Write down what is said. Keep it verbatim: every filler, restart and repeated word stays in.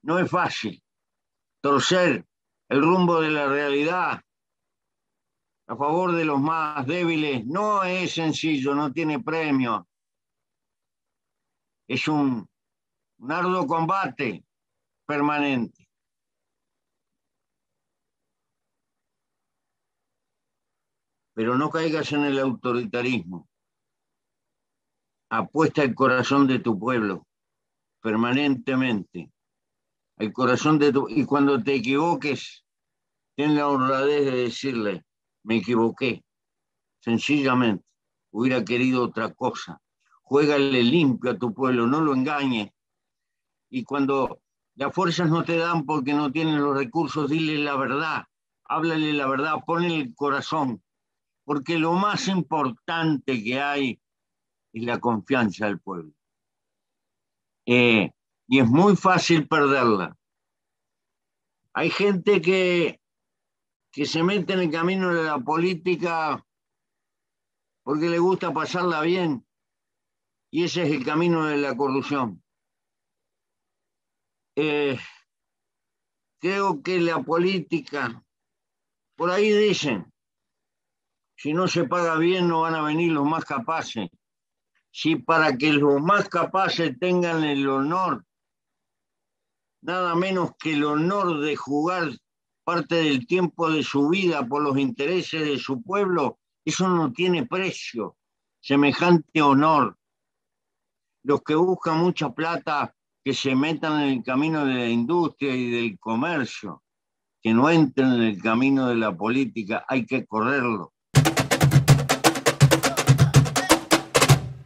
No es fácil torcer el rumbo de la realidad a favor de los más débiles. No es sencillo, no tiene premio. Es un, un arduo combate permanente. Pero no caigas en el autoritarismo. Apuesta el corazón de tu pueblo permanentemente. El corazón de tu... Y cuando te equivoques, ten la honradez de decirle, me equivoqué. Sencillamente, hubiera querido otra cosa. Juégale limpio a tu pueblo, no lo engañes. Y cuando las fuerzas no te dan porque no tienen los recursos, dile la verdad. Háblale la verdad, ponle el corazón. Porque lo más importante que hay es la confianza del pueblo. Eh, y es muy fácil perderla. Hay gente que, que se mete en el camino de la política porque le gusta pasarla bien, y ese es el camino de la corrupción. Eh, creo que la política, por ahí dicen, si no se paga bien no van a venir los más capaces. Si para que los más capaces tengan el honor, nada menos que el honor de jugar parte del tiempo de su vida por los intereses de su pueblo, eso no tiene precio, semejante honor. Los que buscan mucha plata, que se metan en el camino de la industria y del comercio, que no entren en el camino de la política, hay que correrlo.